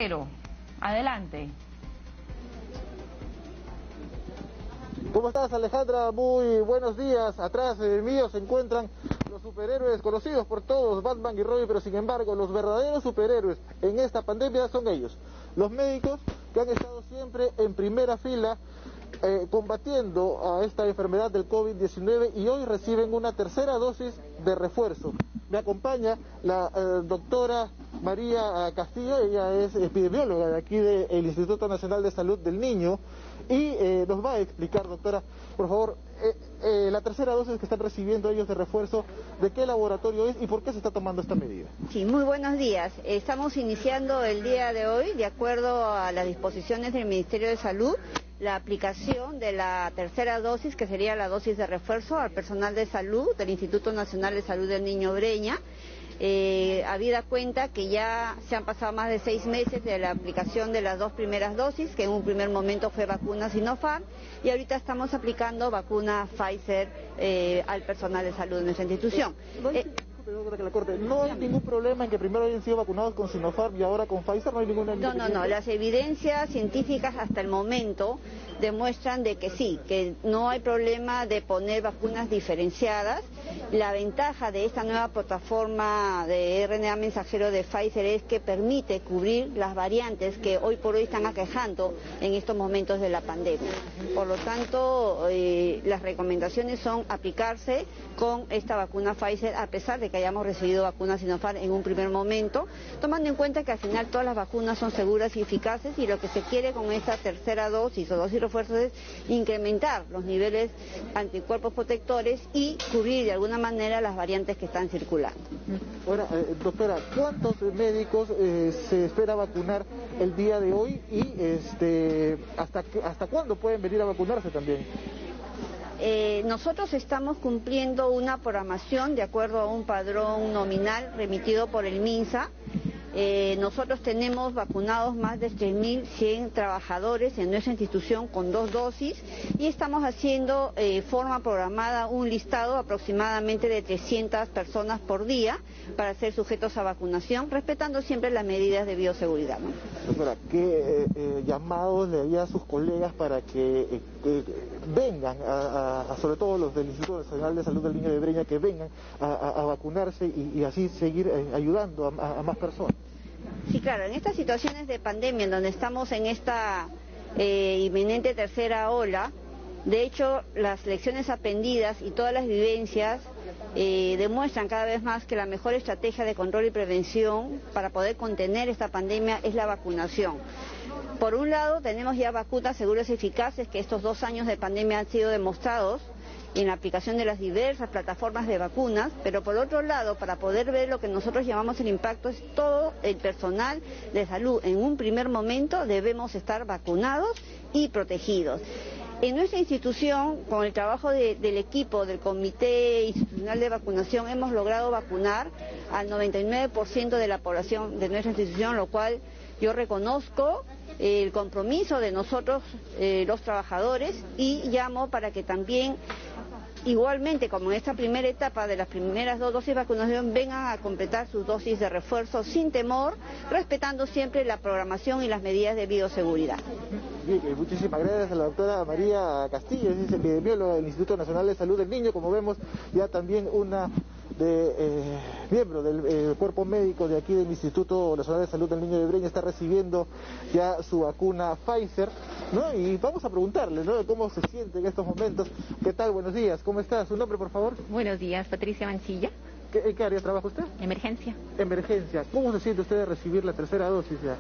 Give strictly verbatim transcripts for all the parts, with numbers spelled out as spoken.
Pero, adelante. ¿Cómo estás, Alejandra? Muy buenos días. Atrás eh, mío se encuentran los superhéroes conocidos por todos, Batman y Robin, pero sin embargo los verdaderos superhéroes en esta pandemia son ellos, los médicos que han estado siempre en primera fila eh, combatiendo a esta enfermedad del COVID diecinueve y hoy reciben una tercera dosis de refuerzo. Me acompaña la eh, doctora María Castillo, ella es epidemióloga de aquí del Instituto Nacional de Salud del Niño y eh, nos va a explicar, doctora, por favor, eh, eh, la tercera dosis que están recibiendo ellos de refuerzo, de qué laboratorio es y por qué se está tomando esta medida. Sí, muy buenos días. Estamos iniciando el día de hoy, de acuerdo a las disposiciones del Ministerio de Salud, la aplicación de la tercera dosis, que sería la dosis de refuerzo al personal de salud del Instituto Nacional de Salud del Niño Breña. Eh, habida cuenta que ya se han pasado más de seis meses de la aplicación de las dos primeras dosis, que en un primer momento fue vacuna Sinopharm, y ahorita estamos aplicando vacuna Pfizer eh, al personal de salud de nuestra institución. No hay, eh, que la corte, no hay ningún problema en que primero hayan sido vacunados con Sinopharm y ahora con Pfizer, no hay ninguna... No, no, no, las evidencias científicas hasta el momento demuestran de que sí, que no hay problema de poner vacunas diferenciadas. La ventaja de esta nueva plataforma de R N A mensajero de Pfizer es que permite cubrir las variantes que hoy por hoy están aquejando en estos momentos de la pandemia. Por lo tanto, eh, las recomendaciones son aplicarse con esta vacuna Pfizer, a pesar de que hayamos recibido vacunas Sinopharm en un primer momento, tomando en cuenta que al final todas las vacunas son seguras y eficaces, y lo que se quiere con esta tercera dosis o dosis refuerzos es incrementar los niveles anticuerpos protectores y cubrir de alguna manera las variantes que están circulando. Ahora, eh, doctora, ¿cuántos médicos eh, se espera vacunar el día de hoy y este hasta hasta cuándo pueden venir a vacunarse también? Eh, nosotros estamos cumpliendo una programación de acuerdo a un padrón nominal remitido por el MINSA. Eh, nosotros tenemos vacunados más de tres mil cien trabajadores en nuestra institución con dos dosis y estamos haciendo eh, forma programada un listado aproximadamente de trescientas personas por día para ser sujetos a vacunación, respetando siempre las medidas de bioseguridad, ¿no? Doctora, ¿qué eh, eh, llamados le haría a sus colegas para que eh, eh, vengan, a, a, a, sobre todo los del Instituto Nacional de Salud del Niño de Breña, que vengan a, a, a vacunarse y, y así seguir eh, ayudando a, a, a más personas? Sí, claro, en estas situaciones de pandemia en donde estamos en esta eh, inminente tercera ola, de hecho las lecciones aprendidas y todas las vivencias eh, demuestran cada vez más que la mejor estrategia de control y prevención para poder contener esta pandemia es la vacunación. Por un lado tenemos ya vacunas seguras y eficaces, que estos dos años de pandemia han sido demostrados en la aplicación de las diversas plataformas de vacunas, pero por otro lado, para poder ver lo que nosotros llamamos el impacto, es todo el personal de salud. En un primer momento debemos estar vacunados y protegidos. En nuestra institución, con el trabajo de, del equipo del Comité Institucional de Vacunación, hemos logrado vacunar al noventa y nueve por ciento de la población de nuestra institución, lo cual yo reconozco el compromiso de nosotros, eh, los trabajadores, y llamo para que también, igualmente como en esta primera etapa de las primeras dos dosis de vacunación, vengan a completar sus dosis de refuerzo sin temor, respetando siempre la programación y las medidas de bioseguridad. Bien, muchísimas gracias a la doctora María Castillo, es epidemióloga del Instituto Nacional de Salud del Niño. Como vemos, ya también una de eh, miembro del eh, cuerpo médico de aquí del Instituto Nacional de Salud del Niño de Breña está recibiendo ya su vacuna Pfizer, ¿no? Y vamos a preguntarle, ¿no?, cómo se siente en estos momentos. ¿Qué tal? Buenos días, ¿cómo está? ¿Su nombre, por favor? Buenos días, Patricia Mancilla. ¿Qué, ¿En qué área trabaja usted? Emergencia. Emergencia. ¿Cómo se siente usted de recibir la tercera dosis ya?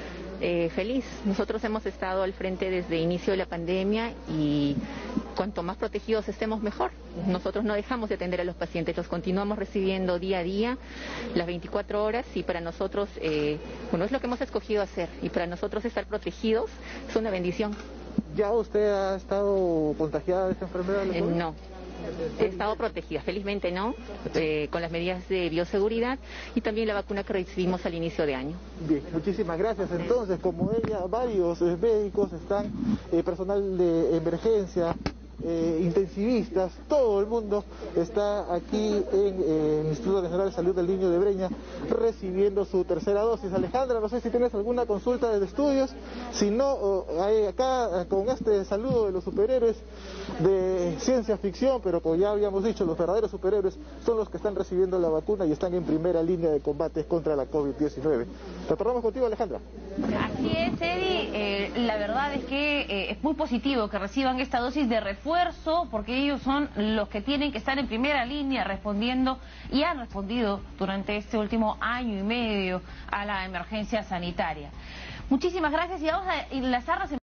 Eh, feliz. Nosotros hemos estado al frente desde el inicio de la pandemia y cuanto más protegidos estemos mejor. Nosotros no dejamos de atender a los pacientes, los continuamos recibiendo día a día, las veinticuatro horas, y para nosotros, eh, bueno, es lo que hemos escogido hacer, y para nosotros estar protegidos es una bendición. ¿Ya usted ha estado contagiada de esta enfermedad? Eh, no. He estado protegida, felizmente no, eh, con las medidas de bioseguridad y también la vacuna que recibimos al inicio de año. Bien, muchísimas gracias. Entonces, como ella, varios eh, médicos están, eh, personal de emergencia, eh, intensivistas, todo el mundo está aquí en eh, el Instituto Nacional de Salud del Niño de Breña recibiendo su tercera dosis. Alejandra, no sé si tienes alguna consulta desde estudios, si no, oh, hay acá con este saludo de los superhéroes de ciencia ficción, pero como ya habíamos dicho, los verdaderos superhéroes son los que están recibiendo la vacuna y están en primera línea de combate contra la COVID diecinueve. Retornamos contigo, Alejandra. Así es, Eddie, eh, la verdad es que eh, es muy positivo que reciban esta dosis de refuerzo, porque ellos son los que tienen que estar en primera línea respondiendo y han respondido durante este último año y medio a la emergencia sanitaria. Muchísimas gracias y vamos a enlazarnos en